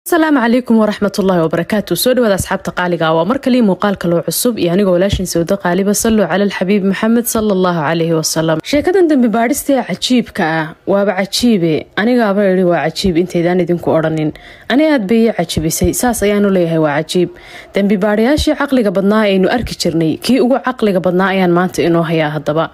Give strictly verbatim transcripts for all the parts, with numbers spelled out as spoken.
السلام عليكم ورحمة الله وبركاته. سود وهذا أصحاب تقاليقا ومرك لي مقال كلو عصب يعني قولاشين سود قالبا صلوا على الحبيب محمد صلى الله عليه وسلم. شيكادا دنبي بارستي عجيب كا وابا عجيبي أنا قابا يري وعجيب انتي داني دينكو أورانين أنا هاد بي عجيبي سي ساس أيانو ليهي وعجيب دنبي بارياشي عقليقا بدناء إنو أركي جرني كي ugu عقليقا بدناء أيان مانتا إنو هيا هدبا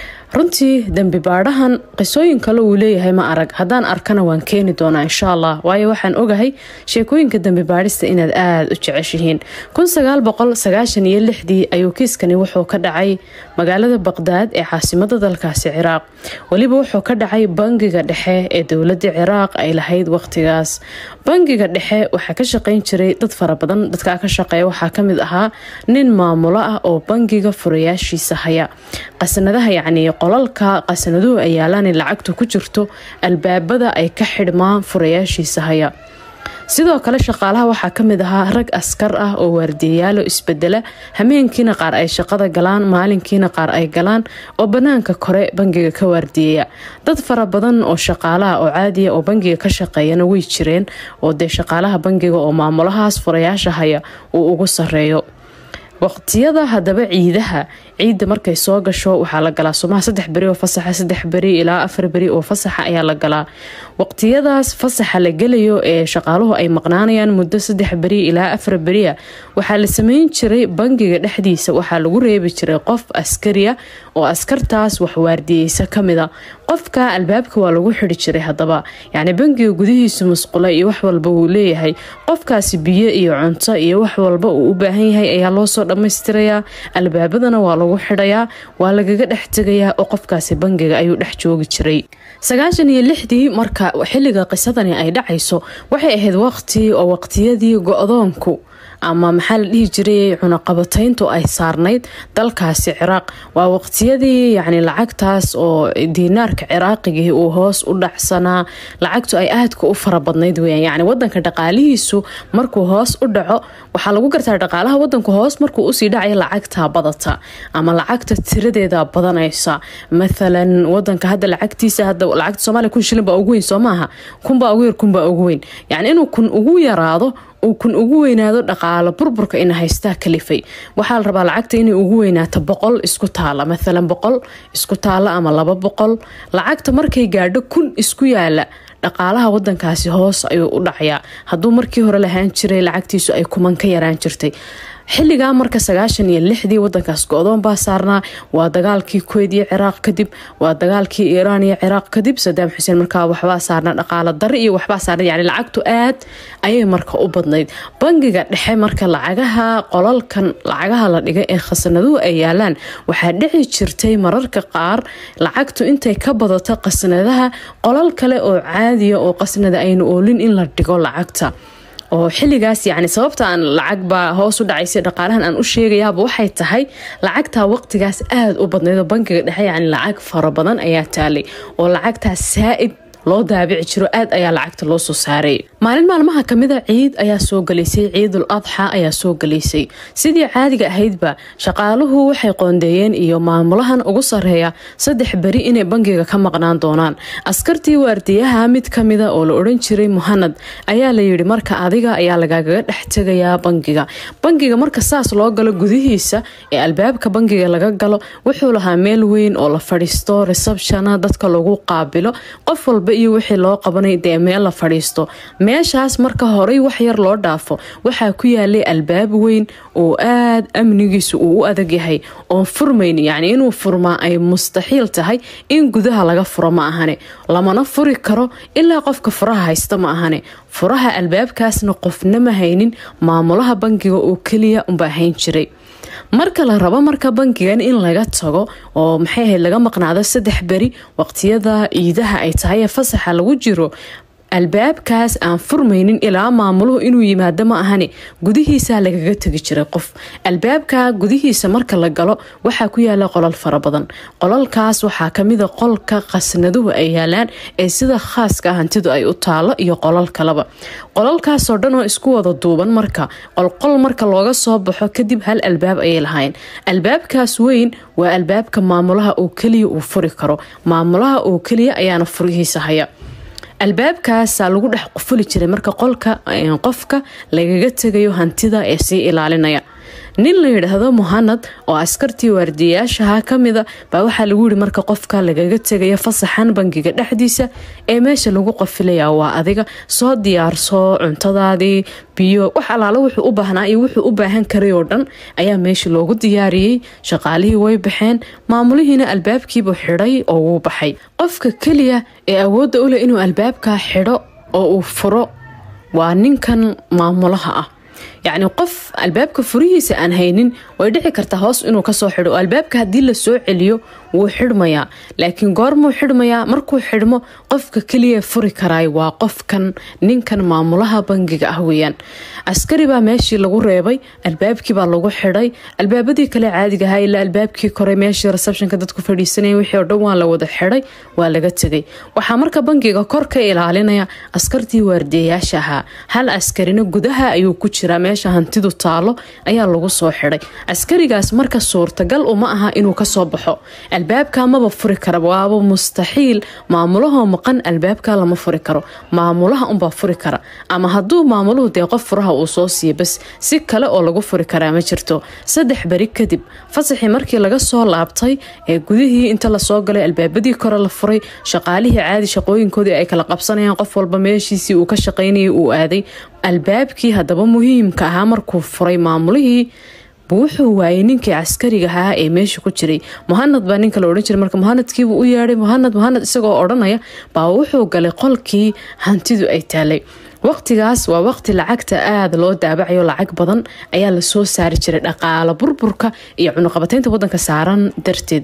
runtii dambi baadhahan qisooyin kale uu leeyahay ma arag haddaan arkana waan keeni doonaa insha allah waayo waxaan ogahay sheekooyinka dambi baadhista inaad aada u jeceshihiin kun sagaal boqol sagaashan iyo lixdii ayuu kiiskani wuxuu ka dhacay magaalada baqdaad ee caasimada dalkaasi ciraaq weliba wuxuu ka dhacay bangiga dhexe ee dowladda ciraaq ay lahayd waqtigaas bangiga dhexe waxaa ka shaqayn jiray dad fara badan dadka ka shaqeeya waxaa ka mid ahaa nin maamulo ah oo bangiga furayaashiisa haya qasanadaha yacni qolalka qasanaduhu ay yaalaan lacagtu ku jirto albaabada ay ka xidhmaan furayaashiisa haya sidoo kale shaqaalaha waxaa ka mid ahaa rag askar ah oo waardiyayaalo isbedela hameenkiina qaar ay shaqada galaan maalinkiina qaar ay galaan oo banaanka kore bangiga ka waardiyeya dad fara badan oo shaqaalaha oo caadiya oo bangiga ka shaqeeyana way jireen oo dee shaqaalaha bangiga oo maamulahaas furayaasha haya uu ugu sareeyo waqtiyada hadaba ciidaha ciida markay soo gasho waxaa la galaa sumaha saddex beri oo fasaxa saddex beri ilaa afar beri oo fasaxa ayaa la galaa waqtiyadaas fasaxa la gelayo ee shaqaaluhu ay maqnaanayaan muddo saddex beri ilaa afar beri waxaa la sameyn jiray bangiga dhexdiisa waxaa lagu reebi jiray qof askariya oo askartaas wax waardiyeysa kamida qofka albaabka waa lagu xidhi jiray hadaba yacni bangiga gudihiisa musqula iyo wax walba uu leeyahay qofkaasi biyo iyo cunto iyo wax walba uu u baahan yahay ayaa loo soo dhamaystirayaa albaabadana waa lagu xidhayaa waa lagaga dhex tegayaa oo qofkaasi bangiga ayuu dhex joogi jiray sagaashan iyo lixdii marka xilliga qisadani ay dhacayso waxay ahayd waqti oo waqtiyadii go-doonku ama maxaa la dhihi jiray cunaqabatayntu ay saarnayd dalkaasi ciraaq waa waqtiyadii yacni lacagtaas oo diinaarka ciraaqigii uu hoos u dhacsanaa lacagtu ay aadka u fara badnayd weeyaan yacni wadanka dhaqaalihiisu markuu hoos u dhaco waxaa lagu gartaa dhaqaalaha wadanku hoos markuu usii dhacaya lacagtaa badata ama lacagta tiradeeda badanaysa mathalan wadanka hadda lacagtiisa hadda lacagta soomaaliya kun shilin baa ugu weyn soo maaha kun baa ugu yar kun baa ugu weyn yacni inuu kun ugu yaraado uu kun ugu weynaado dhaqaalo burburka ina haystaa kalifay waxaa la rabaa lacagta inay ugu weynaato boqol isku taala mathalan boqol isku taala ama laba boqol lacagta markay gaadho kun isku yaala dhaqaalaha wadankaasi hoos ayuu u dhacayaa hadduu markii hore lahaan jiray lacagtiisu ay kuman ka yaraan jirtay xilligaa marka sagaashan iyo lixdii wadankaas go-doon baa saarnaa waa dagaalkii kuweyt iyo ciraaq kadib waa dagaalkii iiraan iyo ciraaq kadib sadaam xuseen markaa waxbaa saarnaa dhaqaalo darri iyo waxbaa saarna yani lacagtu aad ayay marka u badnayd bangiga dhexe marka lacagaha qolalkan lacagaha la dhigay ee khasanaduhu ay yaalaan waxaa dhici jirtay mararka qaar lacagtu intay ka badato qasnadaha qolal kale oo caadiya oo qasnada aynu oolin in la dhigo lacagta oo xilligaas yacni sababta aan lacag baa hoos u dhacaysay dhaqaalahan aan u sheegayaaba waxay tahay lacagtaa waqtigaas aada u badnayd oo bangiga dhexe yacni lacag fara badan ayaa taalay oo lacagtaas saa-id loo daabici jiro aad ayaa lacagta loo soo saaray maalin maalmaha kamida ciid ayaa soo galaysay ciidul adxa ayaa soo galaysay sidii caadiga ahaydba shaqaaluhu waxay qoondeeyeen iyo maamulahan ugu sareeya saddex beri inay bangiga ka maqnaan doonaan askartii waardiyaha mid kamida oo la odhan jiray muhanad ayaa la yidhi marka adiga ayaa lagaga dhex tegayaa bangiga bangiga marka saas loo galo gudihiisa ee albaabka bangiga laga galo wuxuu lahaa meel weyn oo la fadhiisto receptiona dadka lagu qaabilo qof walba iyo wixii loo qabanay dee meel la fadhiisto meeshaas marka horey wax yar loo dhaafo waxaa ku yaalay albaab weyn oo aad amnigiisu uu u adag yahay oon furmayn yacni inuu furmaa ay mustaxiil tahay in gudaha laga furo ma ahane lamana furi karo ilaa qofka furaha haysta ma ahane furaha albaabkaasna qofna ma haynin maamulaha bangiga oo keliya unbaa hayn jiray marka la rabo marka bangigan in laga tago oo maxay ahayd laga maqnaado saddex beri waqtiyada ciidaha ay tahay ee fasaxa lagu jiro albaabkaas aan furmaynin ilaa maamuluhu inuu yimaado ma ahane gudihiisa lagaga tagi jiray qof albaabka gudihiisa marka la galo waxaa ku yaala qolal fara badan qolalkaas waxaa kamida qolka qasnaduhu ay yaalaan ee sida khaaska hantidu ay u taalo iyo qolal kaleba qolalkaasoo dhan oo isku wada duuban marka qolqol marka looga soo baxo kadib hal albaab ayay lahayn albaabkaas weyn waa albaabka maamulaha oo keliya uu furi karo maamulaha oo keliya ayaana furihiisa haya albaabkaas lagu dhex qufuli jiray marka qolka qofka lagaga tagayo hantida ee sii ilaalinaya. nin la yiraahdo Muhanad oo askartii waardiyaasha kamida baa waxa lagu yiri marka qofka lagaga tagayo fasaxan bangiga dhexdiisa ee meesha lagu qofilaya waa adiga soo diyaarso cuntadaadii biyo wax alaala wuxuu u baahnaa iyo wuxuu u baahan karay oo dhan ayaa meesha loogu diyaariyay. shaqaalihii way baxeen, maamulihiina albaabkiiba xidhay oo uu baxay. qofka kaliya ee awood u leh inuu albaabka xidho oo uu furo waa ninkan maamulaha ah. يعني قف البابك فريسة عن هينين ويدعي كرتهاس إنه كسر حلو البابك هدي للسوق اليو وحرميا لكن قارمو حرميا مركو حرمو قفك كلية فري كراي وقف كان نين كان معمولها بنجي قهويا عسكري بقى ماشي لغو ريبي البابك بقى لغو حراي الباب دي كلا عادي هاي لا البابك كوري ماشي ريسبشن كده تكون فريسني وحي ودوان لو ده حراي ولا جتدي وحمرك بنجي كورك إلى علينا عسكرتي وردية شها هل عسكرينا جودها أيو كتير ماشي hantidu taalo ayaa lagu soo xiray. askarigaas marka suurtagal uma aha inuu ka soo baxo albaabka ma furi karo, waa mustaxiil. maamulaha maqan albaabka lama furi karo, maamulaha un baa furi kara, ama haduu maamuluhu dee qof furaha uu soo siiyo bas si kale oo lagu furi karaa ma jirto. saddex bari kadib fasaxii markii laga soo laabtay ee gudihii inta la soo galay albaabadii kore la furay, shaqaalihii caadi shaqooyinkoodii ay kala qabsanayaan, qof walba meeshiisii uu ka shaqaynayay uu aaday. albaabkii hadaba muhiimka ahaa markuu furay maamulihii wuxuu waayay ninkii askariga ahaa ee meesha ku jiray. Muhanad baa ninka la oran jiray marka Muhanadkii uu u yeeray Muhanad Muhanad isagoo oranaya baa wuxuu galay qolkii hantidu ay taalay. waqtigaas waa waqti lacagta aad loo daabacayo, lacag badan ayaa la soo saari jiray dhaqaale burburka iyo cunaqabataynta wadanka saaran darteed.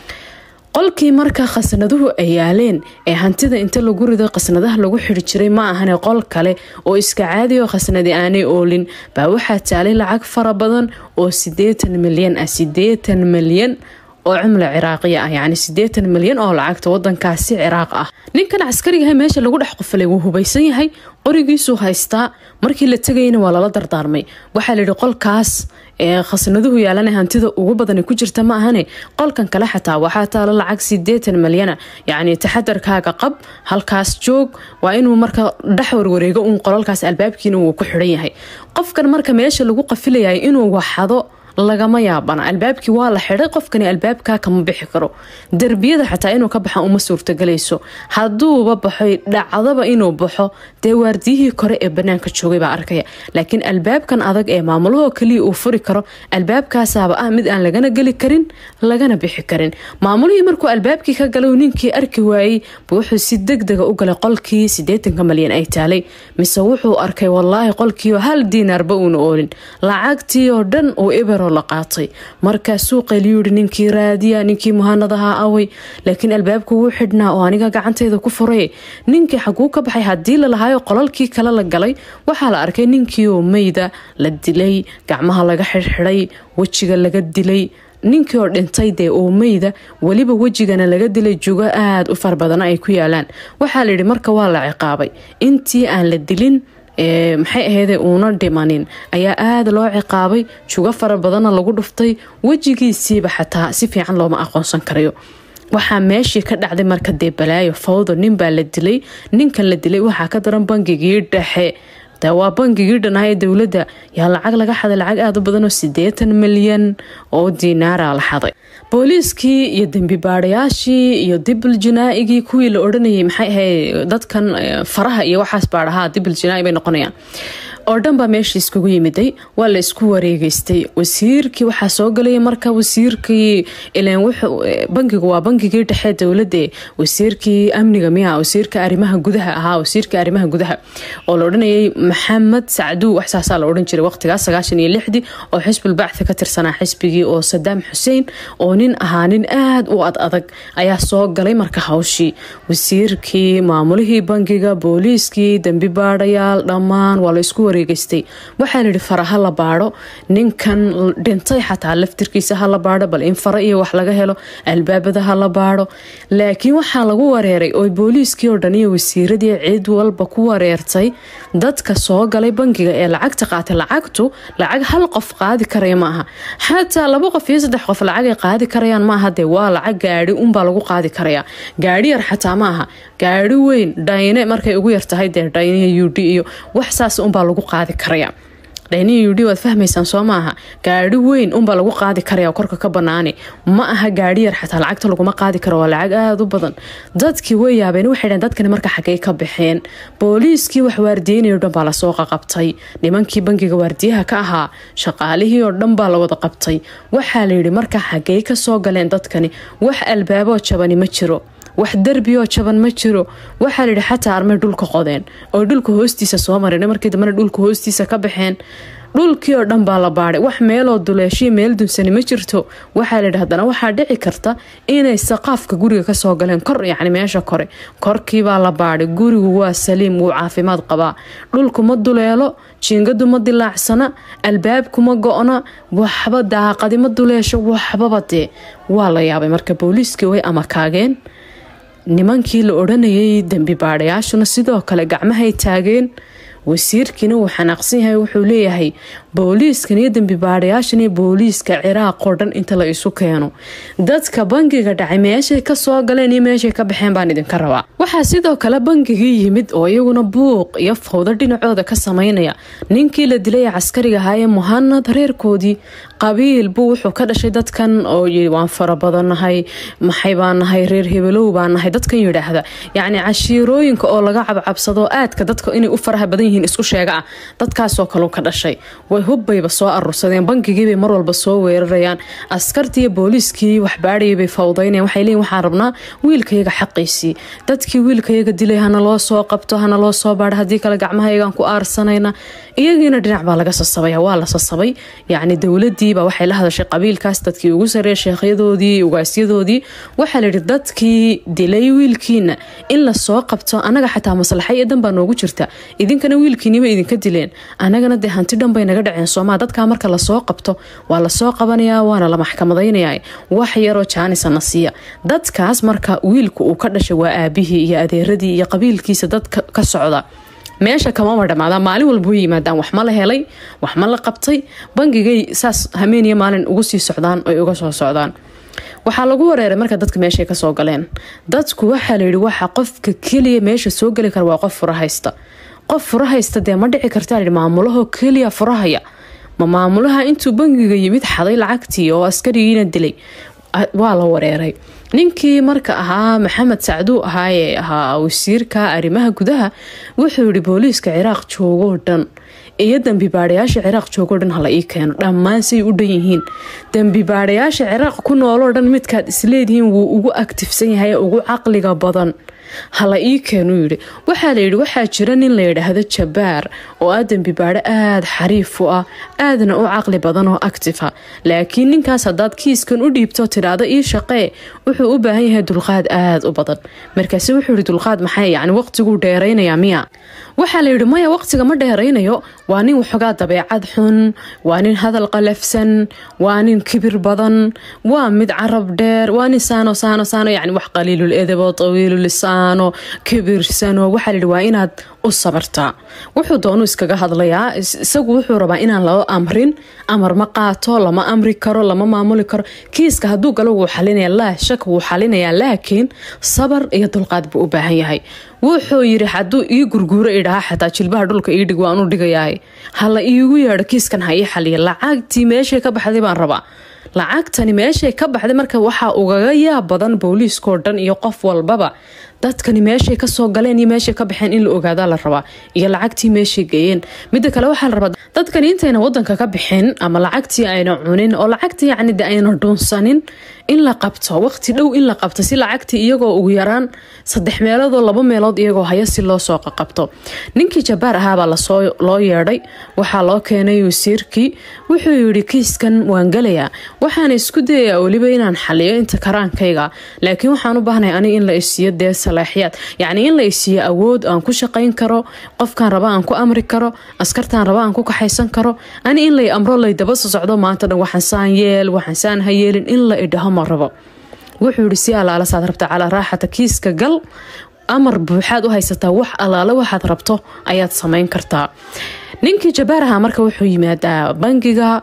qolkii marka khasnaduhu ay yaaleen ee hantida inta lagu rido khasnadaha lagu xiri jiray ma ahan qol kale oo iska caadi oo khasnadi aanay oolin baa waxa taalay lacag fara badan oo siddeetan milyan ah siddeetan milyan oo cumla ciraaqiya ah, yani siddeetan milyan oo lacagta wadankaasi Ciraaq ah. ninkan askariga meesha lagu dhex qoflay wuu hubaysan yahay, qorigiisu haystaa. markii la tagayna waa la dardaarmay, waxa la yiri qolkaas ee khasnaduhu yaalan hantida ugu badan ku jirta ma ahane qolkan kale xataa waxa taalo lacag siddeetan milyan, yani taxadarkaaga qab, halkaas joog. waa inuu marka dhaxwar wareego un qolkaas albaabkiina uu ku xiran yahay. qofkan marka meesha lagu qafilayay inuu waxado lagama yaabana, albaabkii waa la xiray, qofkani albaabka kama bixi karo. darbiyada xataa inuu ka baxo uma suurtagelayso. haduuba baxay dhacdaba inuu baxo dee waardiyihii kore ee banaanka joogay baa arkaya. laakiin albaabkan adag ee maamulaha kaliya uu furi karo, albaabkaasaaba ah mid aan lagana geli karin lagana bixi karin. maamulihii markuu albaabkii ka galay ninkii arki waayay wuxuu si degdeg u galay qolkii siddeetan milyan ay taalay, mise wuxuu arkay wallaahi qolkii hal diinaarba uuna oolin, lacagtii oo dhan uu ibaro la qaatay. marka suuqa liyuri ninkii raadiya ninkii Muhanadaha away, laakiin albaabku wuu xidhnaa oo aniga gacanteeda ku furay. ninkii xaguu ka baxay hadii la lahayo qolalkii kale la galay, waxa la arkay ninkii oo meeyda la dilay, gacmaha laga xirxiray, wajiga laga dilay. ninkii oo dhintay dee oo meeyda waliba wajigana laga dilay juga aad u far badan ay ku yaalaan. waxa la yiri marka waa la ciqaabay intii aan la dilin ee maxay ahaydee uuna dhimanin ayaa aad loo ciqaabay, juga fara badan lagu dhuftay, wajigiisiiba xataa si fiican looma aqoonsan karayo. waxaa meeshii ka dhacday marka dee balaayo fawdo, nin baa la dilay. ninkan la dilay waxaa ka daran bangigii dhexe, taa waa bangigii dhanaa ee dowladda yaa lacag laga xaday, lacag aad u badan oo siddeetan milyan oo diinaara la xaday. booliiskii iyo dambi baadhayaashii iyo dibl jinaaigii kuwii la odhanayay maxay ahayd dadkan faraha iyo waxaas baadhahaa dibl jinaa'i bay noqonayaan oo dhan baa meesha iskugu yimiday. waa la isku wareegaystay. wasiirkii waxaa soo galay marka wasiirkii ileen wuxuu bangigu waa bangigii dhexe dowladda, wasiirkii amniga miya wasiirka arrimaha gudaha ahaa wasiirka arrimaha gudaha oo la odhanayay Maxamed Sacdu wax saasaa la odhan jiray waqtigaas sagaashan iyo lixdii oo xisbul bacthi ka tirsanaa xisbigii oo Saddam Hussein oo nin ahaa nin aad u ad adag ayaa soo galay marka hawshii. wasiirkii maamulihii bangiga booliiskii dambi baadhayaal dhammaan waa la isku wareegaystay. waxaa la yiri faraha la baadho, ninkan dhintay xataa laftirkiisa ha la baadho, bal in fara iyo wax laga helo, albaabada ha la baadho. laakiin waxaa lagu wareeray oo booliiskii oo dhan iyo wasiiradii cid walba ku wareertay dadka soo galay bangiga ee lacagta qaatay. lacagtu lacag hal qof qaadi karaya ma aha, xataa laba qof iyo saddex qof lacag ay qaadi karayaan ma aha, dee waa lacag gaadhi unbaa lagu qaadi karayaa. gaadhi yar xataa ma aha, gaari weyn dhayne markay ugu yartahay dee dhayne yudhi iyo wax saas unbaa lagu qaadi karaya dhayne yudhi waad fahmaysaan soo maaha gaari weyn unbaa lagu qaadi karaya korka ka banaani ma aha gaari yar xataa lacagta laguma qaadi karo waa lacag aada u badan dadkii way yaabeen waxay dhaheen dadkani marka xagay ka baxeen booliiskii wax waardiyeynayoo dhan baa lasoo qaqabtay nimankii bangiga waardiyaha ka ahaa shaqaalihii oo dhan baa la wada qabtay waxaa la yidhi marka xagay ka soo galeen dadkani wax albaaboo jabani ma jiro wax darbi oo jaban ma jiro waxaa la yidhi xataa armay dhulka qodeen oo dhulka hoostiisa soo mareen markii dambena dhulka hoostiisa ka baxeen dhulkii oo dhan baa la baadhay wax meeloo duleeshiya meel dunsani ma jirto waxaa la yidhi haddana waxaa dhici karta inay saqaafka guriga kasoo galeen kor yacni meesha kore korkii baa la baadhay gurigu waa saliim wuu caafimaad qabaa dhulku ma duleelo jiingadu ma dilaacsana albaabku ma go-na waxba daaqadi ma duleesho waxbaba dee waa la yaabay marka booliiskii way amakaageen nimankii la odhanayay dembi baadhayaashuna sidoo kale gacmahay taageen wasiirkiina wuu xanaaqsan yahay wuxuu leeyahay booliiskan iyo dembi baadhayaashan iyo booliiska ciraaq oo dhan inta la isu keeno dadka bangiga dhacay meeshay ka soo galeen iyo meeshay ka baxeen baan idinka rabaa waxaa sidoo kale bangigii yimid oo iyaguna buuq iyo fawdo dhinacooda ka samaynaya ninkii la dilay caskariga ahaa ee muhanad reerkoodii qabiil buu wuxuu ka dhashay dadkan oo yidhi waan fara badannahay maxay baan nahay reer hebelow baan nahay dadkan yidhaahda yacni cashiirooyinka oo laga cabcabsado aadka dadka inay u faraha badan yihiin isku sheega ah dadkaasoo kaleu ka dhashay way hubbayba soo arursadeen bangigiibay mar walba soo weerarayaan askartii iyo booliiskii wax baadhayay bay fawdaynayaan waxay leeyihin waxaan rabnaa wiilkayaga xaqiisii dadkii wiilkayaga dilay hana loo soo qabto hana loo soo baadho haddii kale gacmahayagaan ku aarsanayna iyagiina dhinac baa laga sasabaya waa la sasabay yacni dowladiiba waxay la hadashay qabiilkaas dadkii ugu sareeya sheekhyadoodii ugaasyadoodii waxaa la yidhi dadkii dilay wiilkiina in la soo qabto anaga xataa maslaxa iyo dan baa noogu jirta idinkana wiilkiiniba idinka dileen anagana dee hanti dhan bay naga dhaceen soomaa dadkaa marka lasoo qabto waa lasoo qabanayaa waana la maxkamadaynayaa wax yaroo jaanisana siiya dadkaas marka wiilku uu ka dhashay waa aabihii iyo adeeradii iyo qabiilkiisa dad ka socda meesha kamama dhamaada maalin walba u yimaadaan wax ma la helay wax ma la qabtay bangigay saas hameeniya maalin ugu sii socdaan oy uga soo socdaan waxaa lagu wareeray marka dadka meeshay kasoo galeen dadku waxaa layidhi waxa qofka keliya meesha soo geli kara waa qof fura haysta qof fura haysta dee ma dhici kartaa layidhi maamulaho keliya furahaya ma maamulaha intuu bangiga yimid xaday lacagtii oo askarigiina dilay waa la wareeray ninkii marka ahaa maxamed sacduu ahaa ee ahaa wasiirka arrimaha gudaha wuxuu yidhi booliiska ciraaq joogoo dhan iyo dembi baadhayaasha ciraaq joogoo dhan hala ii keeno dhammaan say u dhan yihiin dembi baadhayaasha ciraaq ku nooloo dhan midkaad isleedihiin wuu ugu aktifsan yahay ee ugu caqliga badan hala ii keenuu yidhi waxaa la yidhi waxaa jira nin la yidhaahdo jabaar oo ah dembi baadho aada xariif u ah aadna u caqli badan oo actifa laakiin ninkaas haddaad kiiskan u dhiibto tidhaahdo ii shaqee wuxuu u baahan yahay dulqaad aada u badan markaase wuxuu yidhi dulqaad maxay yacni waqtiguu dheeraynayaa miya waxaa la yidhi maya waqtiga ma dheeraynayo waa nin waxoogaa dabeecad xun waa nin hadal qalafsan waa nin kibir badan waa mid carab dheer waa nin saano saano saano yacni wax qaliilul edebo tawiilu lisaan kibirsano waxaa la yidhi waa inaad u sabartaa wuxuu doonu iskaga hadlayaa isagu wuxuu rabaa inaan loo amrin amar ma qaato lama amri karo lama maamuli karo kiiska hadduu galo wuu xalinaya laa shak wuu xalinayaa laakiin sabar iyo dulqaad buu u baahan yahay wuxuu yidhi hadduu ii gurguuro idhaha xataa jilbaha dhulka ii dhig waan u dhigayahay hala iigu yeedho kiiskan ha ii xaliya lacagtii meeshay ka baxday baan rabaa lacagtani meeshay ka baxday marka waxaa ugaga yaab badan booliiskoo dhan iyo qof walbaba dadkani meeshay kasoo galeen iyo meeshay ka baxeen in la ogaadaa la rabaa iyo lacagtii meeshay geeyeen midda kale waxaa la rabaa dadkani intayna wadanka ka bixin ama lacagtii ayna cunin oo lacagtii yacni de ayna dhuunsanin in la qabto waqti dhow in la qabto si lacagtii iyagoo ugu yaraan saddex meeloodoo laba meelood iyagoo haya si loo soo qabto ninkii jabaar ahaabaa lasoo loo yeedhay waxaa loo keenay wasiirkii wuxuu yidhi kiiskan waan gelayaa waxaana isku dayayaa weliba inaan xaliyo inta karaankayga laakiin waxaan u baahnay ani in la isiiyo dee salaaxiyaad yacni in la isiiyo awood aan ku shaqayn karo qofkaan raba aan ku amri karo askartaan raba aan ku kaxaysan karo ani in lay amro lay daba soo socdo maanta dhan waxaan saan yeel waxaan saan ha yeelin in la idhaho ma rabo wuxuu yidhi si alaala saad rabta calaa raaxata kiiska gal amar buuxaad u haysataa wax alaala waxaad rabto ayaad samayn kartaa ninkii jabaar ahaa marka wuxuu yimaadaa bangiga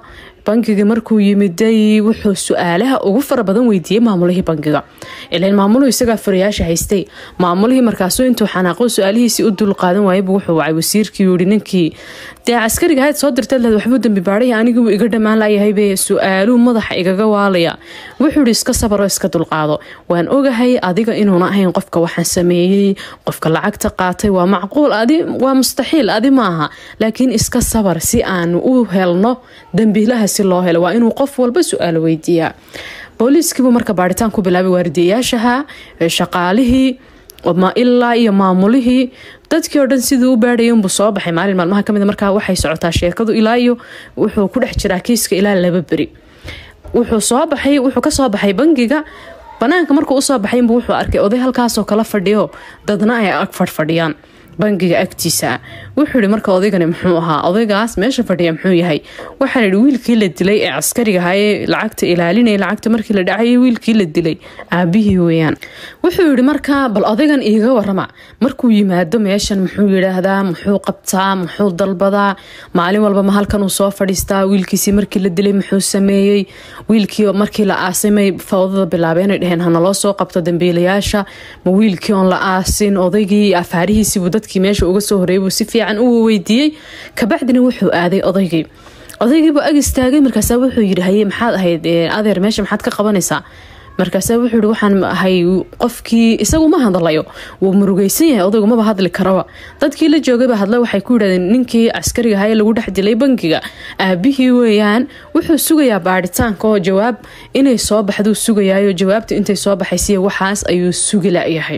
bankiga markuu yimiday wuxuu su'aalaha ugu fara badan weydiiyay maamulihii bankiga ilaan maamuluhu isaga fariyaasha haystay maamulihii markaasoo intuu xanaaqo su'aalihiisii u dul qaadan waayay wuxuu wacay wasiirkii yiri ninkii dee askariga ahayd soo dirtay la waxbuu dambi baaray anigu iga dhamaan laayahay bay su'aalu madaxa igaga waalaya wuxuu iska sabaro iska dul qaado waan ogahay adiga inuuna ahayn qofka waxaan sameeyay qofka lacagta qaatay waa macquul adi waa mustaxiil adi maaha laakiin iska sabar si aan u helno dambiilaha si loo helo waa inuu qof walba su'aal weydiiyaa booliiskiibu marka baaritaan ku bilaabay waardiyaashaha shaqaalihii ma ilaa iyo maamulihii dadkii oo dhan sidii u baadhayay buu soo baxay maalin maalmaha kamid markaa waxay socotaa sheekadu ilaa iyo wuxuu ku dhex jiraa kiiska ilaa laba beri wuxuu soo baxay wuxuu ka soo baxay bangiga banaanka markuu u soo baxay wuxuu arkay oday halkaas oo kala fadhiyo dadna ay ag fadhiyaan bangiga agtiisa wuxuu yiri marka odaygani muxuu ahaa odaygaas meesha fadhiya muxuu yahay waxa la wiilkii la dilay ee askariga ahaa lacagta ilaalinay lacagta markii la dhacay wiilkii la dilay aabihii weeyaan wuxuu yiri marka bal odaygan iiga warama markuu yimaado meeshan muxuu yiraahdaa muxuu qabtaa muxuu dalbadaa maalin walba ma halkan uu soo fadhiistaa wiilkiisi markii la dilay muxuu sameeyay wiilkii markii la aasimay fawdada bilaabeen ay dhaheen hana loo soo qabto dambiilayaasha ma wiilkii on la aasin odaygii afaarihiisi dadkii meesha uga soo horeeyay si fiican uu weydiiyay ka bacdina wuxuu aaday odaygii odaygii buu ag istaagay markaas wuxuu yiri haye maxaad ahayd adeer meesha maxaad ka qabanaysaa markaas wuxuu yiri waxaan ahay qofkii isagu ma hadlayo wuu murugaysan yahay odaygu ma hadli karo dadkii la joogay ba hadla waxay ku yiraahdeen ninkii askariga ahaa lagu dhex dilay bankiga aabihii weeyaan wuxuu sugayaa baaritaanka oo jawaab inay soo baxdo sugayaayo jawaabta intay soo baxaysay waxaas ayuu sugilayahay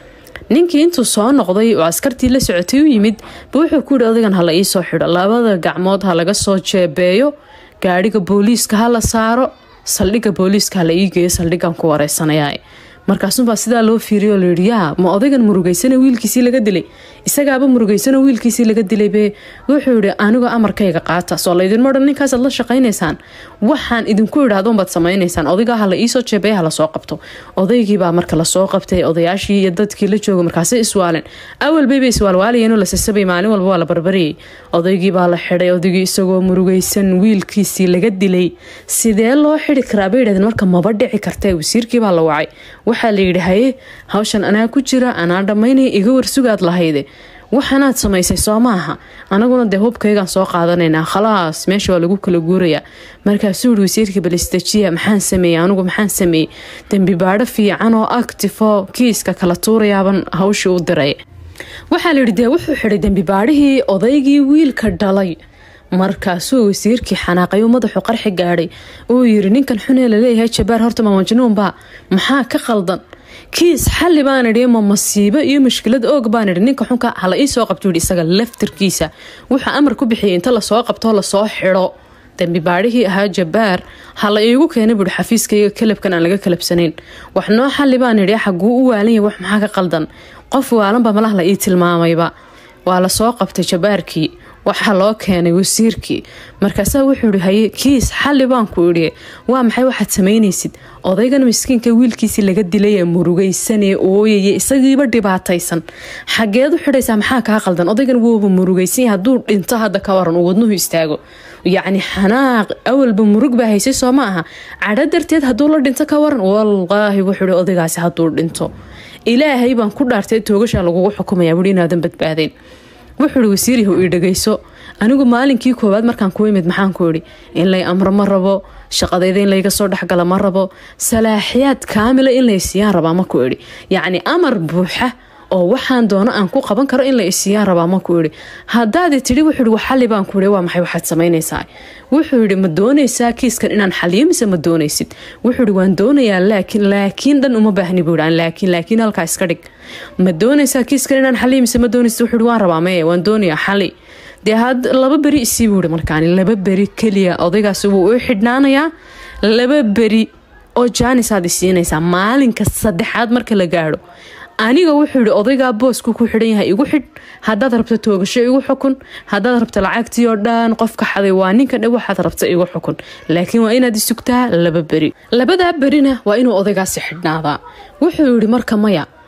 ninkii intuu soo noqday oo askartii la socotay u yimid wuxuu ku yiri odaygan hala ii soo xidho labada gacmood ha laga soo jeebeeyo gaariga booliiska ha la saaro saldhiga booliiska hala ii geeyo saldhigan ku wareysanaya markaasuu baa sidaa loo fiiriyo la yiri yaa ma odaygan murugaysan wiilkiisii laga dilay isagaaba murugaysan wiilkiisii laga dilay be wuxuu yiri anigu amarkayga qaata soo leedin ma dhan ninkaas la shaqaynaysaan waxaan idinku yiraahdo baad sameeynaysaan odayga hala ii soo jeebay hala soo qabto odaygii baa marka la soo qabtay odayaashii iyo dadkii la joogay markaas ay iswaaleen awal bay bay iswaalwaalayeen oo la sasabay maalin walba waa la barbariyay odaygii baa la xidhay odaygii isagoo murugaysan wiilkiisii laga dilay sidee loo xidhi karaa bay yiraahdeen marka maba dhici kartay wasiirkii baa la wacay waxa la yiri haye hawshan anaa ku jira anaa dhamaynay iga warsugaad lahayde waxaanaad samaysay Soomaha anaguna de hubkaygan soo qaadanayna khalaas meesha waa lagu kala guuraya markaas uu wasiirkii balistajiya maxaan sameeyay anigu maxaan sameeyay dambi baadho fiican oo active kiiska kala tuurayaaban hawsha u diray waxa la yiri de wuxuu xiray dambi baadhihii odaygii wiilka dhalay markaasuu wasiirkii xanaaqay madaxu qarxi gaaray oo yiri ninkan xunee la leeyahay jabaar horta ma majnuun ba maxaa ka qaldan kiis xalli baan idhi ma masiibo iyo mushkilad oog baan idhi ninka xunka hala ii soo qabto isaga laftirkiisa waxa amar ku bixiyay inta la soo qabto la soo xiro dambi baadhihii ahaa jabaar hala iigu keenay buu xafiiskayga kalabkan aan laga kalabsanayn wax noo xalli baan idhi xaguu u waalan wax maxaa ka qaldan qof waalan ba malaha la ii tilmaamayba waa la soo qabtay jabaarkii waxa loo keenay wasiirkii markaas wuxuu yiri haye kiis xalli baan ku yiri waa maxay waxaad sameynaysid odaygan miskiinka wiilkiisii laga dilay ee murugaysan ee ooyay isagiiba dhibaataysan xageed u xidhaysaa maxaa ka qaldan odaygan wuu murugaysan haduu dhinto hada ka waran wadnuhu istaago يعني حناق أول بمرق بهايسي سو معها عدد درتيد هدول دنتا كورن والله وحوري أوديغاسي هدول دنتو إلهي بان كل دارتيد توغش على لغو حكومة يابولين آدم بدبادين وحوري وسيري هو إيردغيسو أنوغو مالين كي كوباد مركان كويمد محان كوري إن لاي أمر مربو شقاديدين لايقا صور دحقالا مربو سلاحيات كاملة إن لاي سيان ربا ما كوري يعني أمر بوحة oo waxaan doono aan ku qaban karo in la isiyaan rabaa ma ku yiri hadaad tiri wuxuu wax xalli baan ku yiri waa maxay waxaad sameynaysaa wuxuu yiri ma doonaysaa kiiskan inaan xaliyo mise ma doonaysid wuxuu yiri waan doonayaa laakiin laakiin dan uma baahni buuraan laakiin laakiin halka iska dhig ma doonaysaa kiiskan inaan xaliyo mise ma doonaysid wuxuu yiri waan rabaa ma waan doonayaa xali de had laba bari isii buuri markaan laba bari kaliya odaygaas uu u xidhnaanayaa laba bari oo jaanis aad siinaysaa maalinka saddexaad marka la gaaro aniga wuxuu yiri odayga boosku ku xidhan yahay igu xidh hadaad rabto toogasho igu xukun hadaad rabto lacagtii oo dhan qofka xaday waa ninka dhow waxaad rabto igu xukun laakiin waa inaad isugtaa laba bari labada barina waa inuu odaygaasi xidhnaadaa wuxuu yiri marka maya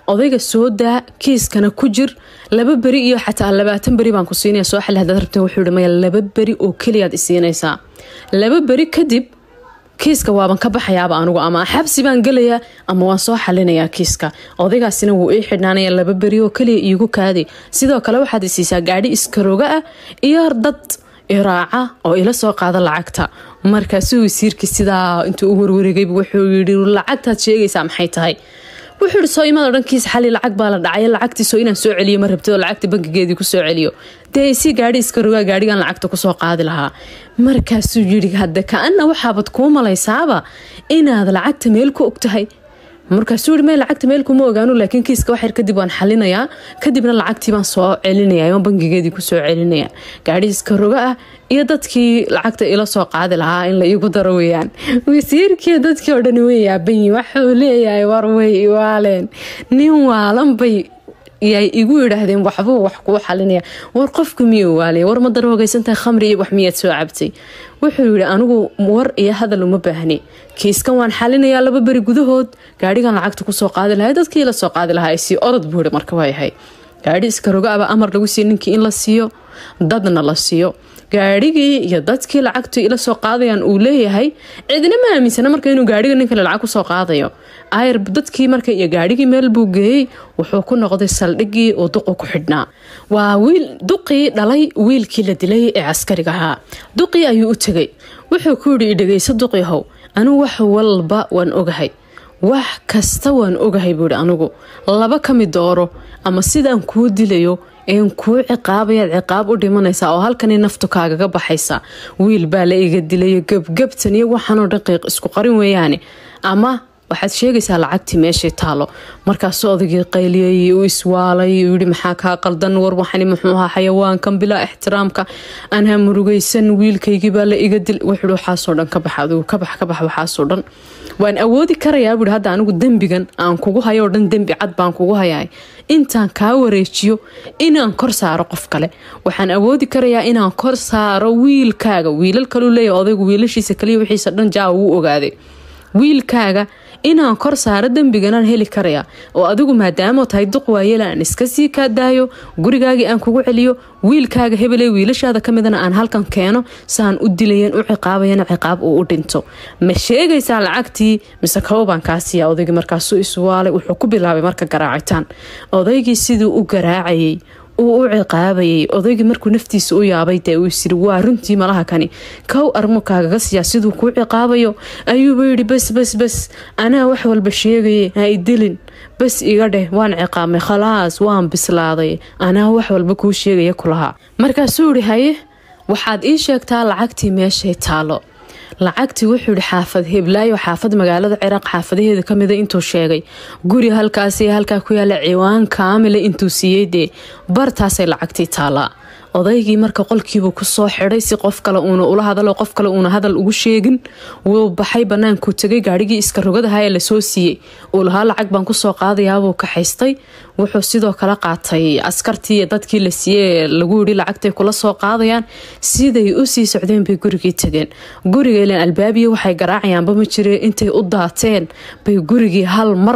odayga soo daa kiiskana ku jir laba bari iyo xataa labaatan bari baan ku siinaya soo xal hadaad rabteen wuxuu yidhi maya laba bari oo keliyaad isiinaysaa laba bari kadib kiiska waaban ka baxayaaba anigu ama xabsi baan gelayaa ama waan soo xalinayaa kiiska odaygaasina wuu ii xidhnaanaya laba bari oo keliya iigu kaadi sidoo kale waxaad isiisaa gaadhi iskaroga ah iyo dad iraaca oo ila soo qaada lacagta markaasuu wasiirkii sidaa intuu u warwareegay wuxuu yidhi lacagtaad sheegaysaa maxay tahay wuxuu yidhi soo imaad odhan kiis xali lacag baa la dhacay lacagtiisoo inaan soo celiyo ma rabtid oo lacagta bankigeedii ku soo celiyo dee si gaadhi iska rogaa gaadhigan lacagta ku soo qaadi lahaa markaasuu yidhi hadda ka-anna waxaabad kuu malaysaaba inaad lacagta meel ku og tahay markaasuu yidhi may lacagta meel kuma ogaanu laakiin kiiska waxyar kadib waan xalinayaa kadibna lacagtii baan soo celinaya oo bankigeedii ku soo celinaya gaadhi iska roga ah iyo dadkii lacagta ila soo qaadi lahaa in la iigu daro weeyaan wasiirkii dadkii oo dhan way yaabanyi waxuu leeyahay war way iwaaleen nin waalan bay yay igu yidhaahdeen waxbuu wax kuu xalinaya war qofku miyuu waalay war ma daroogaysantahay khamri iyo wax miyaad soo cabtay wuxuu yidhi anigu war iyo hadal uma baahni kiiskan waan xalinayaa laba beri gudahood gaadhigan lacagta ku soo qaadi lahaa dadkii la soo qaadi lahaa sii orod buu yidhi marka waayahay gaadhi iska roga aba amar lagu siiyo ninkii in la siiyo dadna la siiyo gaadhigii iyo dadkii lacagtu ila soo qaadayaan uu leeyahay cidina ma aaminsana marka inuu gaadhiga nin kale lacag ku soo qaadayo ayr dadkii marka iyo gaadhigii meel buu geeyey wuxuu ku noqday saldhigii oo duqu ku xidhnaa waa wiil duqii dhalay wiilkii la dilay ee askariga ahaa duqii ayuu u tegay wuxuu ku yidhi dhegayso duqiihow anigu wax walba waan ogahay wax kasta waan ogahay buu yidhi anigu laba ka mid dooro ama sidaan kuu dilayo een kuu ciqaabayaad ciqaab u dhimanaysaa oo halkani naftu kaagaga baxaysa wiil baa la iga dilay gabgabtan iyo waxaanoo dhaqiiq isku qarin weeyaane ama waxaad sheegaysaa lacagtii meeshay taalo markaasuu odaygii qayliyey uu iswaalay uu yidhi maxaa kaa qaldan war waxani muxuu ahaa xayawaankan bilaa ixtiraamka anha murugaysan wiilkaygii baa la iga dil wuxuu waxaasoo dhan ka bax adigu ka bax ka bax waxaasoo dhan waan awoodi karayaa buuhi hadda anigu dembigan aan kugu hayo oo dhan dembi cad baan kugu hayaa intaan kaa wareejiyo inaan kor saaro qof kale waxaan awoodi karayaa inaan kor saaro wiilkaaga wiilal kaluu leeyahay odaygu wiilashiisa kaliya wixiisa dhan jaa wuu ogaaday wiilkaaga inaan kor saaro dembiganaan heli karaya oo adigu maadaama tahay duq waayela aan iska sii kaa daayo gurigaagii aan kugu celiyo wiilkaaga hebeley wiilashaada ka midana aan halkan keeno saan u dilayeen u ciqaabayana ciqaab uu u dhinto ma sheegaysaa lacagtii mise kabo baan kaa siiya odaygii markaasuu iswaalay wuxuu ku bilaabay marka garaacitaan odaygii siduu u garaacayay uu u ciqaabayay odaygii markuu naftiisa u yaabay dee uu isiri waa runtii malaha kani kow armo kaagaga siiyaa siduu kuu ciqaabayo ayuuba yidhi bas bas bas anaa wax walba sheegayay ha idilin bas iga dheh waan ciqaamay khalaas waan bislaaday anaa wax walba kuu sheegaya kulahaa markaasuu yidhi haye waxaad ii sheegtaa lacagtii meeshay taalo lacagtii wuxuu yidhi xaafad heblaayo xaafad magaalada ciraaq xaafadaheeda ka mida intuu sheegay guri halkaasi halkaa ku yaala ciwaan kaamila intuu siiyey dee bartaasay lacagtii taalaa odaygii marka qolkiibuu ku soo xidhay si qof kale uuna ula hadalo qof kale uuna hadal ugu sheegin wuu baxay bannaankuu tegay gaadhigii iska rogadaha ee lasoo siiyey uu lahaa lacag baan kusoo qaadayaabuu ka haystay wuxuu sidoo kale qaatay askartii iyo dadkii la siiyey lagu yidhi lacagtay kula soo qaadayaan siday u sii socdeen bay gurigii tegeen guriga ilaan albaabiya waxay garaacayaanba ma jire intay u daateen bay gurigii hal mar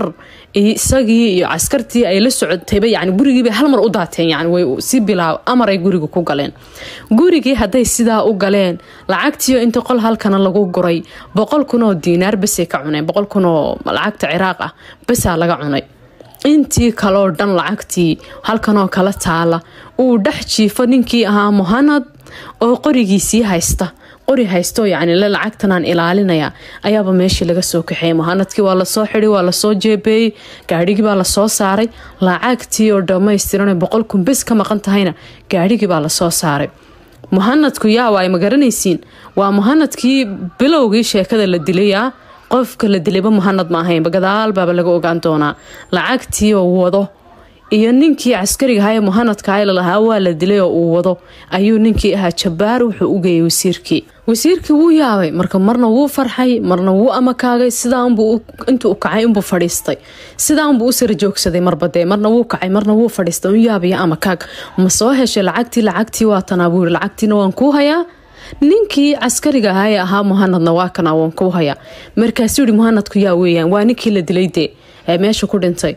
isagii iyo askartii ay la socotayba yani gurigiibay hal mar u daateen yani way si bilaab amaray guriga ku galeen gurigii hadday sidaa u galeen lacagtiio inta qol halkana lagu guray boqol kun oo diinaar basay ka cuneen boqol kun oo lacagta ciraaq ah basaa laga cunay intii kaloo dhan lacagtii halkanoo kala taala uu dhex jiifo ninkii ahaa muhanad oo qorigiisii haysta qori haysto yani la lacagtanaan ilaalinaya ayaaba meeshii laga soo kaxeeyay muhanadkii waa lasoo xidhay waa lasoo jeebeeyey gaadhigii baa lasoo saaray lacagtii oo dhammaystiran boqol kun bes ka maqan tahayna gaadhigii baa lasoo saaray muhanadku yaa waa ma garanaysiin waa muhanadkii bilowgii sheekada la dilayaa qofka la dilayba muhanad ma ahayn gadaal baaba laga ogaan doonaa lacagtii oo wado iyo ninkii askariga ahaa ee muhanadka ay lahaa waa la dilay oo uu wado ayuu ninkii ahaa Jabbaar wuxuu u geeyay wasiirkii wasiirkii wuu yaabay marka marna wuu farxay marna wuu amakaagay sidaan buu intuu u kacay inbuu fadhiistay sidaan buu u sir joogsaday marbadee marna wuu kacay marna wuu fadhiistay uu yaabay amakaag ma soo heshay lacagtii lacagtii waa tanaabuur lacagtiina waan ku hayaa ninkii askariga ahaa ee ahaa muhanadna waa kana waan ku hayaa markaasuu yiri muhanadku yaa weeyaan waa ninkii la dilay dee ee meesha ku dhintay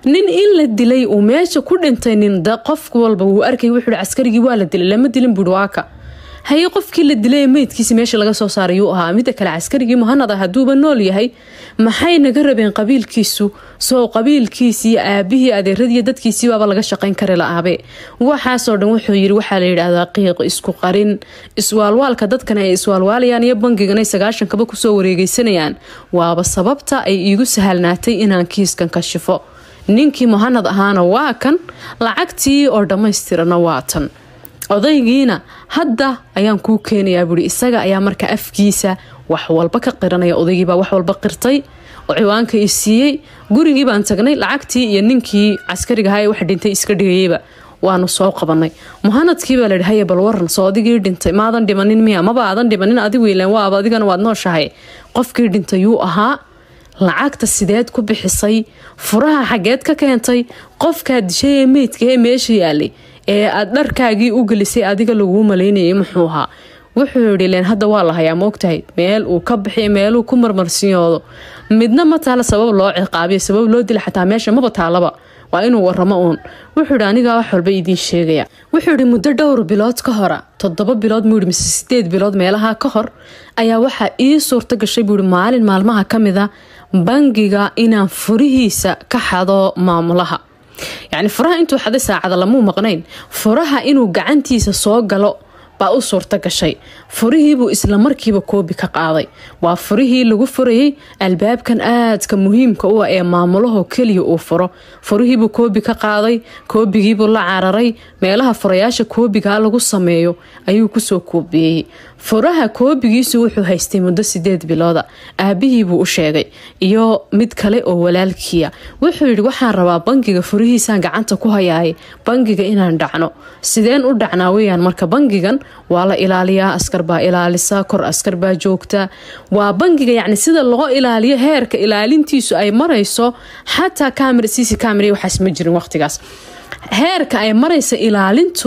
nin in la dilay uu meesha ku dhintay nin da qof walba uu arkay wuxuu askarigii waa la dilay lama dilin budwaaka hay qofkii la dilay meedkiisa meesha laga soo saaray uu ahaa mid kale askarigii muhanada haduuba nool yahay maxay naga rabeen qabiilkiisu soo qabiilkiisii aabihii adeeradii dadkiisii waaba laga shaqeyn kare la aabe waxa soo dhan wuxuu yiri waxa la yiraahdaa qiiq isku qarin iswaalwaalka dadkan ay iswaalwaalayaan iyo bangigan ay sagaashan kaba ku soo wareegaysanayaan waaba sababta ay iigu sahalnaatay inaan kiiskan ka shifo ninkii muhanad ahaana waa kan lacagtii oo dhameystirana waa tan odaygiina hadda ayaan ku keenayaa buri isaga ayaa marka afkiisa wax walba ka qiranaya odaygii baa wax walba qirtay oo ciwaanka i siiyay gurigii baan tagnay lacagtii iyo ninkii askariga ahaa wax dhintay iska dhigayba waanu soo qabanay muhanadkii baa la dhahay bal waran soo adigii dhintay maadan dhimanin miya ma baadan dhimanin adigu ileen waa adigana waad nooshahay qofkii dhintay uu ahaa lacagta sideed ku bixisay furaha xageed ka keentay qofka dishay meedka ee meesha yaalay ee aad dharkaagii u gelisay adiga lagu maleynayay muxuu ahaa wuxuu yiri leen hadda waa la hayaa moogtahay meel uu ka bixi meel uu ku marmarsiyoodo midna ma taala sabab loo ciqaabiyo sabab loo dil xataa meesha ma bataalaba waa inuu waramo uun wuxuu yiri aniga wax walba idin sheegaya wuxuu yiri muddo dhowr bilood ka hor toddoba bilood muu mise sideed bilood meelaha ka hor ayaa waxa ii suurta gashay buu maalin maalmaha kamida bangiga inaan furihiisa ka xado maamulaha يعني furaha intuu xaday saacada lama maqnayn furaha inuu gacantiisa soo galo baa u suurta gashay furihiibu isla markiiba koobi ka qaaday waa furihii lagu furayay albaabkan aadka muhiimka u ah ee maamulaha kaliya uu furo furihiibu koobi ka qaaday koobigiibu la cararay meelaha furayaasha koobiga lagu sameeyo ayuu ku soo koobiyay furaha koobigiisu wuxuu haystay muddo sideed bilooda aabihiibu u sheegay iyo mid kale oo walaalkiya wuxuu yiri waxaan rabaa bangiga furihiisa gacanta ku hayaay bangiga inaan dhacno sideen u dhacnaa weeyaan marka bangigan waa la ilaaliyaa askar baa ilaalisa kor askar baa joogta waa bangiga yani sida loo ilaaliyo heerka ilaalintiisu ay marayso xataa camera C C camera waxaas ma jirin waqtigaas heerka ay marayso ilaalintu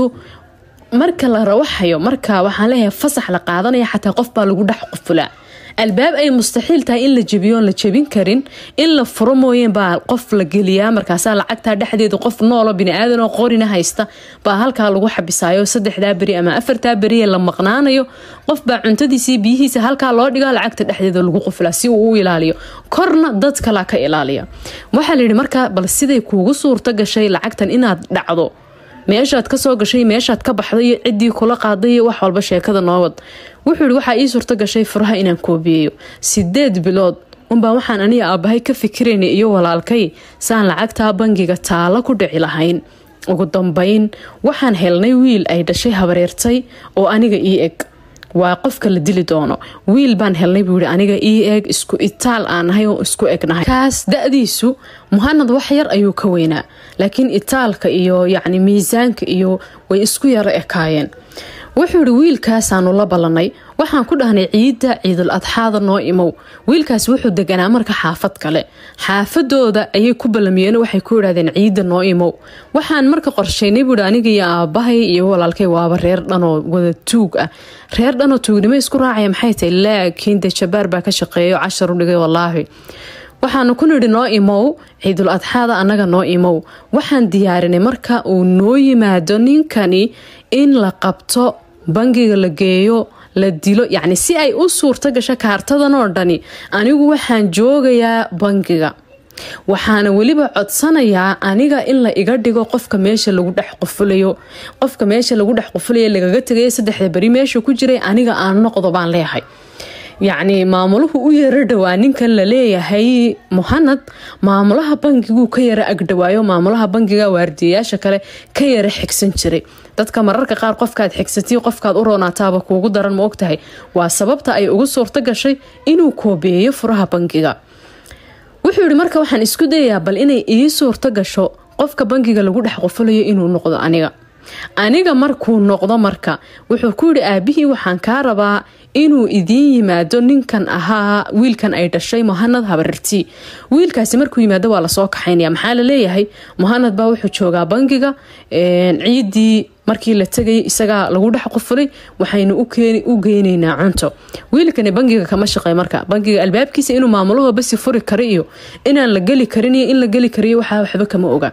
marka la rawaxayo marka waxaan leeyahay fasax la qaadanaya xataa qof baa lagu dhax qufulaa albaab ay mustaxiil tahay in la jabiyo la jabin karin in la furo mooyeen baa qof la geliyaa markaas lacagta dhexdeeda qof nool oo bini aadan oo qorina haysta baa halka lagu xabisaayo saddexda bari ama afarta bari la maqnaanayo qof baa cuntadiisa biyihiisa halka loo dhigaa lacagta dhexdeeda lagu quflaa si uu u ilaaliyo korna dad kale ka ilaaliya waxa la yiri marka bal siday kuugu suurta gashay lacagtan inaad dhacdo meeshaad ka soo gashay meeshaad ka baxday cidii kula qaaday wax walba sheekada noowad wuxuu yiri waxa ii suurta gashay furaha inaan koobiyo sideed bilood unba waxaan aniga aabahay ka fikireenay iyo walaalkay saan lacagta bangiga taala ku dhici lahayn ugu dambeyn waxaan helnay wiil ay dhashay habareertay oo aniga ii eg waa qofka la dili doono wiil baan helnay buu yiri aniga ii eeg isku itaal aan ahay oo isku egnahay kaas da'diisu muhanad wax yar ayuu ka weynaa laakiin itaalka iyo yacni miisaanka iyo way isku yara ekaayeen wuxuu yiri wiilkaas aanu la balanay waxaan ku dhahnay ciida ciidul adxaada noo imow wiilkaas wuxuu deganaa marka xaafad kale xaafadooda ayay ku balamiyeen waxay ku yiraahdeen ciida noo imow waxaan marka qorsheynay buu aniga iyo aabahay iyo walaalkay waaba reer dhanoo wada tuug ah reer dhanoo tuugnimo isku raacay maxay tahay laakiin de jabaar baa ka shaqeeyo cashar u dhigay wallaahi waxaan ku nidhi noo imow ciidul adxaada anaga noo imow waxaan diyaarinay marka uu noo yimaado ninkani in la qabto bangiga la geeyo la dilo yani si ay u suurta gasho kaartadan oo dhani anigu waxaan joogayaa bangiga waxaana waliba codsanayaa aniga in la iga dhigo qofka meesha lagu dhex qufulayo qofka meesha lagu dhex qufulayo lagaga tagay saddexda bari meesha ku jiray aniga aan noqdo baan leeyahay يعني maamuluhu u yara dhawaa ninkan la leeyahay muhanad maamulaha bangigu ka yara agdhawaayo maamulaha bangiga waardiyaasha kale ka yara xigsan jiray dadka mararka qaar qofkaad xigsatay qofkaad u roonaataaba kuugu daran ma ogtahay waa sababta ay ugu suurta gashay inuu koobeeyo furaha bangiga wuxuu yiri marka waxaan isku dayaa bal inay ii suurta gasho qofka bangiga lagu dhex qufulayo inuu noqdo aniga aniga markuu noqdo marka wuxuu ku yiri aabihii waxaan ka rabaa inuu idin yimaado ninkan ahaa wiilkan ay dhashay muhanad habarti wiilkaasi markuu yimaado waa la soo kaxaynaya maxaa la leeyahay muhanad baa wuxuu joogaa bangiga een ciidii markii la tagay isaga lagu dhax qufulay waxaynu u keen u geenaynaa cunto wiilkani bangiga kama shaqeey marka bangiga albaabkiisa inuu maamulaha bas furi karo iyo inaan la gali karin iyo in la gali kariyo waxa waxba kama oga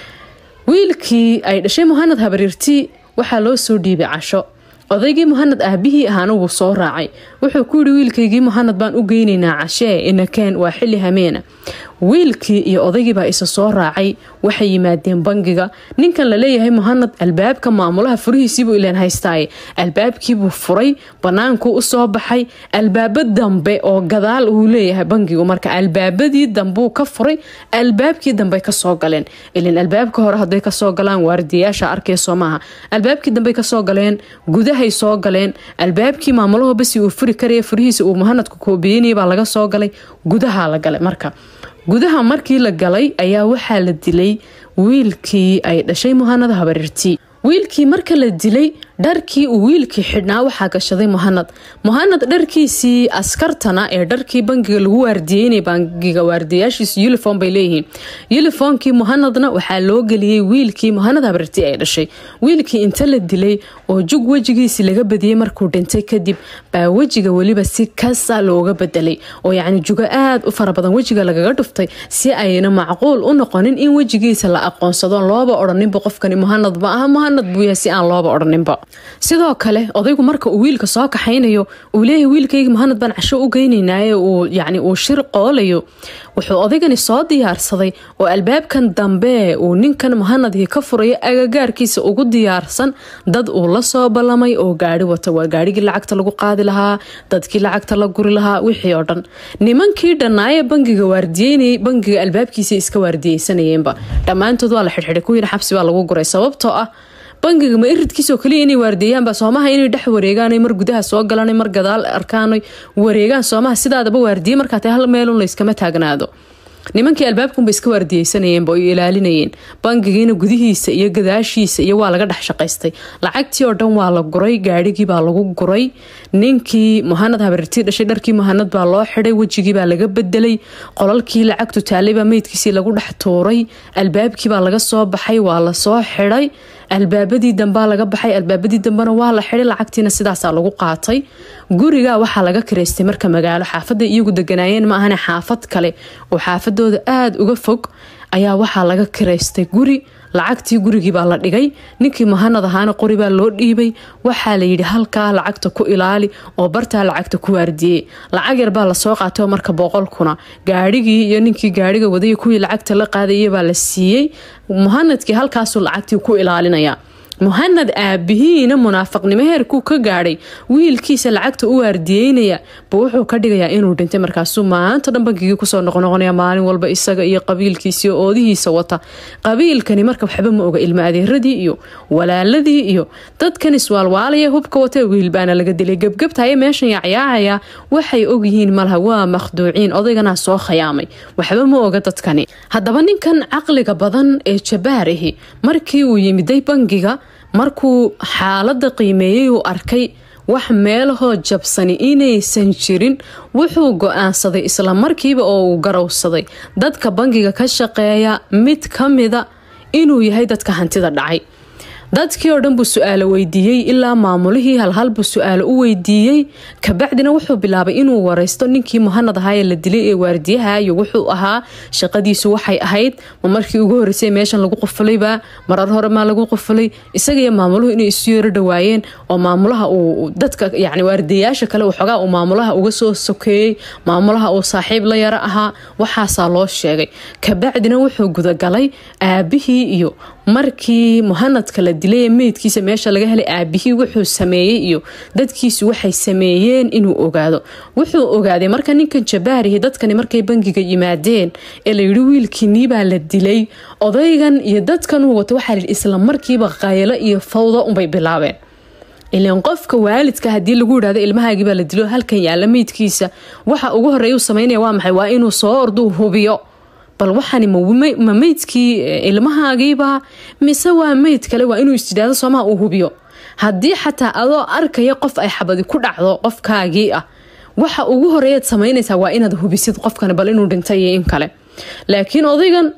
wiilkii ay dhashay Muhanad habarirti waxa loo soo dhiibay casho odaygii Muhanad aabihii ahaana wuu soo raacay wuxuu ku yiri wiilkaygii Muhanad baan u geynaynaa cashee ina keen waa xilli hameena wiilkii iyo odaygii baa isa soo raacay waxay yimaadeen bangiga ninkan la leeyahay Muhanad albaabka maamulaha furihiisii buu ileen haystay albaabkii buu furay banaanku u soo baxay albaabada dambe oo gadaal uu leeyahay bangigu marka albaabadii dambe ka furay albaabkii dambe ka soo galeen ileen albaabka hore haday ka soo galaan waardiyaasha arkay Soomaha albaabkii dambe ka soo galeen gudahay soo galeen albaabkii maamulaha basi uu furi karay furihiisa uu Muhanad ku koobiyay baa laga soo galay gudaha la galay marka gudaha markii la galay ayaa waxa la dilay wiilkii ay dhashay Muhanad habarirti wiilkii marka la dilay dharkii uu wiilkii xidhnaa waxa gashaday Muhanad Muhanad dharkiisii askartana ee dharkii bangiga lagu waardiyeynay bangiga waardiyaashiis uniform bay leeyihiin uniformkii Muhanadna waxa loo galiyay wiilkii Muhanad habarirti ay dhashay wiilkii inta la dilay oo jug wajigiisa laga badiyay markuu dhintay kadib baa wajiga waliba si kasa looga bedelay oo yaani juga aad u farabadan wajiga lagaga dhuftay si ayna macquul u noqonin in wajigiisa la aqoonsado looba oraninba qofkani Muhanad ba ah Muhanad buu yahay si aan looba oraninba sidoo kale odaygu marka uu wiilka soo kaxaynayo uu leeyahay wiilkayga Muhanad baan casho u geynaynaa oo yaani uu shir qoolayo wuxuu odaygani soo diyaarsaday oo albaabkan dambe uu ninkan Muhanad ka furay agagaarkiisa ugu diyaarsan dad uu la soo balamay oo gaari wata waa gaarigii lacagta lagu qaadi lahaa dadkii lacagta la guri lahaa wixii oo dhan nimankii dhanaaya bangiga waardiyeynay bangiga albaabkiisa iska waardiyeysanayeenba dhamaantood waa la xidhxidhay ku yiri xabsi baa lagu guray sababtoo ah bangiga ma iridkiisoo kaliya inay waardiyaan ba Soomaha inay dhex wareegaan mar gudaha soo galaan mar gadaal arkaan wareegaan Soomaha sidaadaba waardiye marka tay hal meel la iskama taagnaado nimankii albaabkunba iska waardiyeysanayeen boo ilaalinayeen bangigiina gudihiisa iyo gadaashiisa iyo waa laga dhex shaqaystay lacagtii oo dhan waa la guray gaarigii baa lagu guray ninkii Muhanad habarirti dhashay dharkii Muhanad baa loo xidhay wajigii baa laga bedelay qolalkii lacagtu taalay baa meedkiisii lagu dhex tuuray albaabkii baa laga soo baxay waa la soo xidhay albaabadii dambe laga baxay albaabadii dambena waa la xidhay lacagtiina sidaas lagu qaatay guriga waxa laga kireystay marka magaalo xaafada iyagu deganaayeen ma ahana xaafad kale oo xaafadooda aad uga fog ayaa waxa laga kireystay guri lacagtii gurigii baa la dhigay ninkii Muhanad ahaana qori baa loo dhiibay waxa la yiri halka lacagta ku ilaali oo barta lacagta ku waardiyay lacag yar baa la soo qaatay marka boqol kuna gaarigii iyo ninkii gaariga waday kuwii lacagta la qaadayay baa la siiyay Muhanadkii halkaas uu lacagtii ku ilaalinaya Muhanad aabihiina munaafiqnimo heerku ka gaaray wiilkiisa lacagta u waardiyeynaya buu wuxuu ka dhigayaa inuu dhintay markaas uu maanta dhan bangiga ku soo noqonaya maalin walba isaga iyo qabiilkiisa oo oodihiisa wata qabiilkani marka waxba ma oga ilma adeeradii iyo walaaladii iyo dadkan iswaalwaalaya hubka wata wiilbaana laga dilay gabgabtaay meeshan yaacyaacaya waxay og yihiin malaha waa makhduuciin odaygana soo khiyaamay waxba ma oga dadkani haddaba ninkan aqliga badan ee jabaarihi markii uu yimiday bangiga markuu xaaladda qiimeeyay uu arkay wax meelaho jabsani inaysan jirin wuxuu go'aansaday isla markiiba oo uu garowsaday dadka bangiga ka shaqeeya mid kamida inuu yahay dadka hantida dhacay dadkii oo dhan buu su'aalo weydiiyay ilaa maamulihii hal hal buu su'aalo u weydiiyay ka bacdina wuxuu bilaabay inuu wareysto ninkii Muhanad ahaa ee la dilay ee waardiyaha iyo wuxuu ahaa shaqadiisu waxay ahayd markii ugu horeysay meeshan lagu qufulay ba marar hore ma lagu qufulay isaga iyo maamuluhu inay isu yar dhawaayeen oo maamulaha uu dadka yaani waardiyaasha kale waxoogaa uu maamulaha uga soo sokeeyay maamulaha uu saaxiib la yara ahaa waxaasa loo sheegay ka bacdina wuxuu gudagalay aabihii iyo markii Muhanadka la dilay meedkiisa meesha laga helay aabihii wuxuu sameeyay iyo dadkiisu waxay sameeyeen inuu ogaado wuxuu ogaaday marka ninkan jabaarihi dadkani markay bangiga yimaadeen ee la yiri wiilkii baa la dilay odaygan iyo dadkan uu wato waxa la isla markiiba qaylo iyo fawdo un bay bilaabeen ileen qofka waalidka hadii lagu yiraahdo ilmahaagi baa la dilo halkan yaala meedkiisa waxa ugu horeeyo sameeynaya waa maxay waa inuu soo ordo hubiyo bal waxani ma meedkii ilmahaagiiba mise waa meed kale waa inuu istidaado Soomaa uu hubiyo hadii xataa adoo arkaya qof ay xabadi ku dhacdo qofkaagii ah waxa ugu horeeyad sameynaysa waa inaad hubisid qofkan bal inuu dhintay in kale laakiin odaygan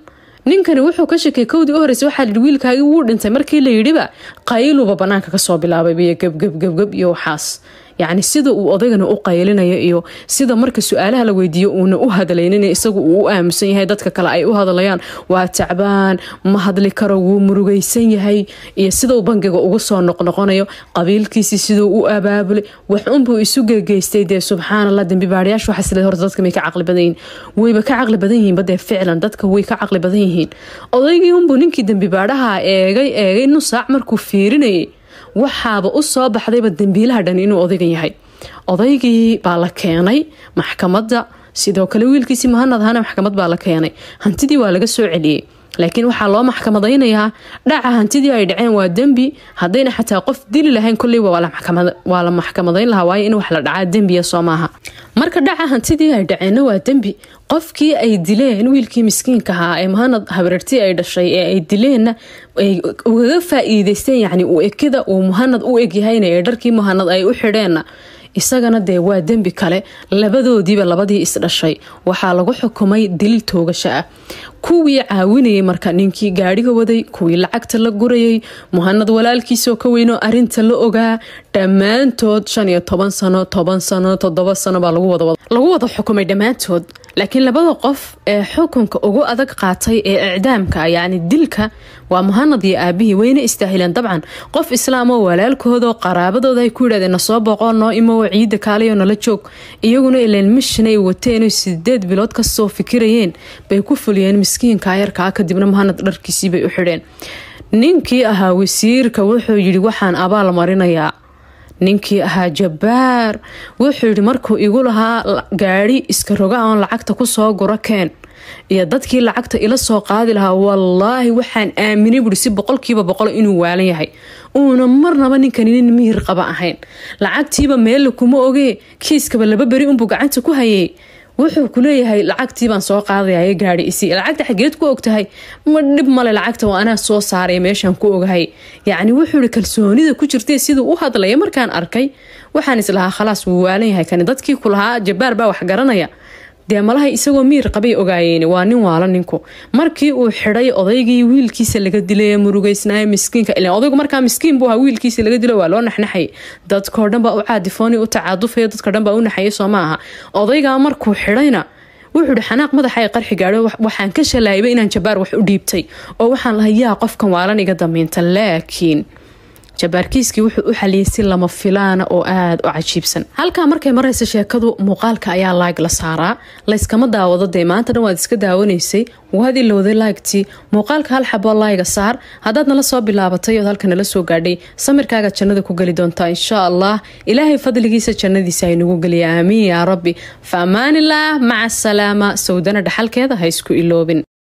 ninkani wuxuu ka shakay kowdii u horeysay waxaa lidhi wiilkaagii wuu dhintay markii la yidhiba qayluba banaanka kasoo bilaabay biyo gebgebgebgeb iyo waxaas yacni sida uu odaygana u qaylinayo iyo sida marka su-aalaha la weydiiyo uuna u hadlaynin isagu uu u aamusan yahay dadka kale ay u hadlayaan waa tacbaan ma hadli karo wuu murugaysan yahay iyo sida uu bangiga ugu soo noqnoqonayo qabiilkiisii siduu u abaabulay wax unbuu isu gegeystay dee subxaanallah dembi baadhayaashu waxaa sila horta dadka may ka caqli badan yihiin wayba ka caqli badan yihiin badee ficlan dadka way ka caqli badan yihiin odaygii unbuu ninkii dembi baadhaha eegay eegay nus saac markuu fiirinayay waxaaba u soo baxdayba dembiilaha dhan inuu odaygan yahay odaygii baa la keenay maxkamadda sidoo kale wiilkiisii muhanad ahana maxkamad baa la keenay hantidii waa laga soo celiyey laakiin waxaa loo maxkamadaynayaa dhaca hantidii ay dhaceen waa dembi haddayna xataa qof dili lahayn kolleyba waa la maxkamadayn lahaa waayo in wax la dhacaa dembiya soo maaha marka dhaca hantidii ay dhaceenna waa dembi qofkii ay dileen wiilkii miskiinka ahaa ee muhanad habarartii ay dhashay ee ay dileenna ay ugaga faa'iidaysteen yacni u ekida uu muhanad u egyahayna ee dharkii muhanad ay u xidheenna isagana dee waa dembi kale labadoodiiba labadii isdhashay waxaa lagu xukumay dil toogasho ah kuwii caawinayay marka ninkii gaadhiga waday kuwii lacagta la gurayay muhanad walaalkiisoo ka weynoo arinta la ogaa dhammaantood shan iyo toban sano toban sano toddoba sano baa lagu wada xukumay dhammaantood laakiin labada qof ee xukunka ugu adag qaatay ee icdaamka yacni dilka waa muhanad iyo aabihii wayna istaahileen dabcan qof islaam oo walaalkooda oo qaraabadooda ay ku yidhahdeen nasoo boqoo noo imo ciida kaalayo nala joog iyaguna ileen mishinay wateen sideed bilood kasoo fikirayeen bay ku fuliyeen miskiinka yarkaa kadibna muhanad dharkiisii bay u xidheen ninkii ahaa wasiirka wuxuu yidhi waxaan abaal marinayaa ninkii ahaa jabbaar wuxuu yidhi markuu igu lahaa gaadhi iska roga oon lacagta ku soo guro keen iyo dadkii lacagta ila soo qaadi lahaa wallaahi waxaan aaminay buhi si boqolkiiba boqol inuu waalan yahay uuna marnaba ninkani nin mihir qaba ahayn lacagtiiba meella kuma ogee kiiskaba laba beri unbuu gacanta ku hayay wuxuu ku leeyahay lacagtii baan soo qaadaya gaadhi isi lacagta xageed ku ogtahay ma dhib male lacagta waa anaa soo saaray meeshaan ku ogahay yacni wuxuu yidhi kalsoonida ku jirtay siduu u hadlaya markaan arkay waxaan islahaa khalaas wuu waalan yahay kani dadkii ku lahaa jabbaar baa wax garanaya dee malahay isagoo miir qabay ogaayeen waa nin waala ninku markii uu xidhay odaygii wiilkiisa laga dilay murugaysnaayo miskiinka ilaa odaygu markaa miskiin buu ahaa wiilkiisa laga dilo waa loo naxnaxay dadkoo dhan baa u caadifooni u tacaadufaya dadka dhan baa u naxayay soo maaha odaygaa markuu xidhayna wuxuu yidhi xanaaq madaxa ay qarxi gaadho waxaan ka shalaayba inaan jabbaar wax u dhiibtay oo waxaan lahay yaa qofkan waalan iga damiinta laakiin jabbaarkiiskii wuxuu u xaliyay si lama filaana oo aada u cajiibsan halkaa markay maraysa sheekadu muuqaalka ayaa laag la saaraa layskama daawado dee maanta dhan waad iska daawanaysay waad ilowday laagtii muuqaalka hal xaboo laayga saar haddaad nala soo bilaabatay ood halka nala soo gaadhay samirkaaga jannada ku geli doontaa insha allah ilaahay fadligiisa jannadiisa ay nagu geliya aamiin yaa rabbi fa amaanillaah maca asalaama sawdana dhaxalkeeda ha isku iloobin